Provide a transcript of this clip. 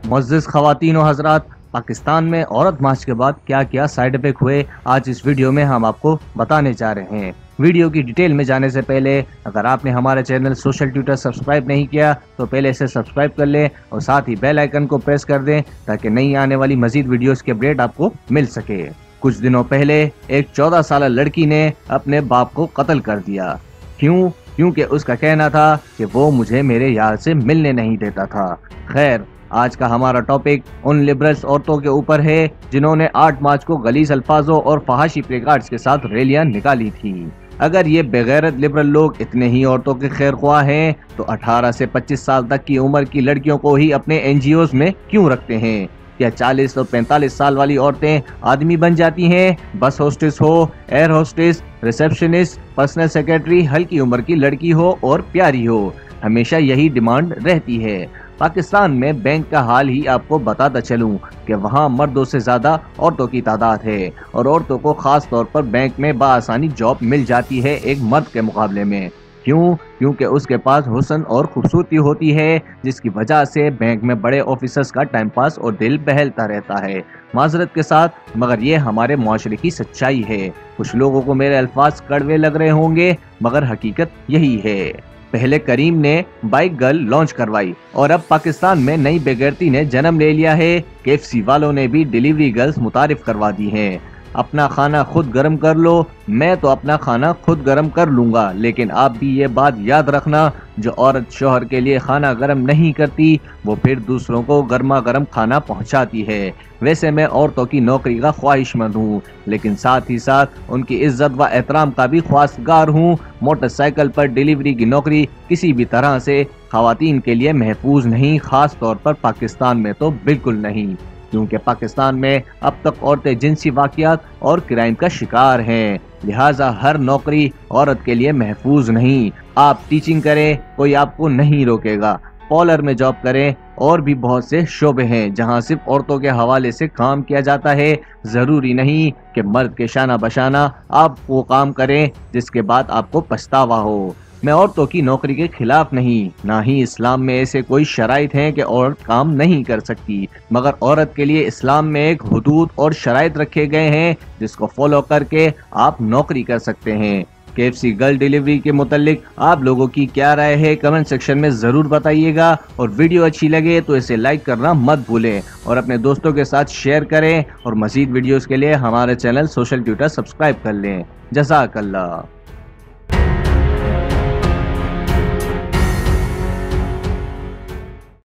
معزز خواتین و حضرات، پاکستان میں عورت مارچ کے بعد کیا کیا سائیڈ افیکٹ ہوئے آج اس ویڈیو میں ہم آپ کو بتانے جا رہے ہیں۔ ویڈیو کی ڈیٹیل میں جانے سے پہلے اگر آپ نے ہمارا چینل سوشل ٹویٹر سبسکرائب نہیں کیا تو پہلے اسے سبسکرائب کر لیں اور ساتھ ہی بیل آئیکن کو پریس کر دیں تاکہ نئی آنے والی مزید ویڈیوز کے اپڈیٹ آپ کو مل سکے۔ کچھ دنوں پہلے ایک 14 سالہ لڑکی نے اپنے باپ کو قتل کر دیا۔ کیونکہ اس کا کہنا تھا کہ وہ مجھے میرے یار سے ملنے نہیں دیتا تھا۔ خیر، آج کا ہمارا ٹاپک ان لبرلز عورتوں کے اوپر ہے جنہوں نے 8 مارچ کو غلیظ الفاظوں اور فحاشی پلے کارڈز کے ساتھ ریلیاں نکالی تھی۔ اگر یہ بغیرت لبرل لوگ اتنے ہی عورتوں کے خیر خواہ ہیں تو 18 سے 25 سال تک کی عمر کی لڑکیوں کو ہی اپنے NGOs میں کیوں رکھتے ہیں؟ کیا 40 اور 45 سال والی عورتیں آدمی بن جاتی ہیں؟ بس ہوسٹس ہو، air hostess, receptionist, personal secretary ہلکی عمر کی لڑکی ہو اور پیاری ہو، ہمیشہ یہی ڈیمانڈ رہتی ہے۔ پاکستان میں بینک کا حال ہی آپ کو بتاتا چلوں کہ وہاں مردوں سے زیادہ عورتوں کی تعداد ہے اور عورتوں کو خاص طور پر بینک میں بآسانی جاب مل جاتی ہے ایک مرد کے مقابلے میں۔ کیونکہ اس کے پاس حسن اور خوبصورتی ہوتی ہے، جس کی وجہ سے بینک میں بڑے آفیسرز کا ٹائم پاس اور دل بہلتا رہتا ہے۔ معذرت کے ساتھ مگر یہ ہمارے معاشرے کی سچائی ہے۔ کچھ لوگوں کو میرے الفاظ کڑوے لگ رہے ہوں گے مگر حقیقت یہی ہے۔ پہلے کریم نے بائک گرل لانچ کروائی اور اب پاکستان میں نئی بےغیرتی نے جنم لے لیا ہے۔ KFC والوں نے بھی ڈیلیوری گرلز متعارف کروا دی ہیں۔ اپنا کھانا خود گرم کر لو، میں تو اپنا کھانا خود گرم کر لوں گا، لیکن آپ بھی یہ بات یاد رکھنا، جو عورت شوہر کے لیے کھانا گرم نہیں کرتی وہ پھر دوسروں کو گرما گرم کھانا پہنچاتی ہے۔ ویسے میں عورتوں کی نوکری کا خواہش مند ہوں، لیکن ساتھ ہی ساتھ ان کی عزت و احترام کا بھی خواستگار ہوں۔ موٹر سائیکل پر ڈیلیوری کی نوکری کسی بھی طرح سے خواتین کے لیے محفوظ نہیں، خاص طور پر پاکستان میں تو بالکل نہیں، کیونکہ پاکستان میں اب تک عورتیں جنسی واقعات اور کرائم کا شکار ہیں، لہٰذا ہر نوکری عورت کے لیے محفوظ نہیں۔ آپ ٹیچنگ کریں، کوئی آپ کو نہیں روکے گا، پارلر میں جاب کریں، اور بھی بہت سے شعبے ہیں جہاں صرف عورتوں کے حوالے سے کام کیا جاتا ہے۔ ضروری نہیں کہ مرد کے شانہ بشانہ آپ وہ کام کریں جس کے بعد آپ کو پچھتاوا ہو۔ میں عورتوں کی نوکری کے خلاف نہیں، نہ ہی اسلام میں ایسے کوئی شرائط ہیں کہ عورت کام نہیں کر سکتی، مگر عورت کے لیے اسلام میں ایک حدود اور شرائط رکھے گئے ہیں جس کو فالو کر کے آپ نوکری کر سکتے ہیں۔ KFC گرل ڈیلیوری کے متعلق آپ لوگوں کی کیا رائے ہے کمنٹ سیکشن میں ضرور بتائیے گا، اور ویڈیو اچھی لگے تو اسے لائک کرنا مت بھولیں اور اپنے دوستوں کے ساتھ شیئر کریں، اور مزید ویڈیوز کے لیے ہمارے چینل سوشل ٹویٹر سبسکرائب کر لیں۔ جزاک اللہ۔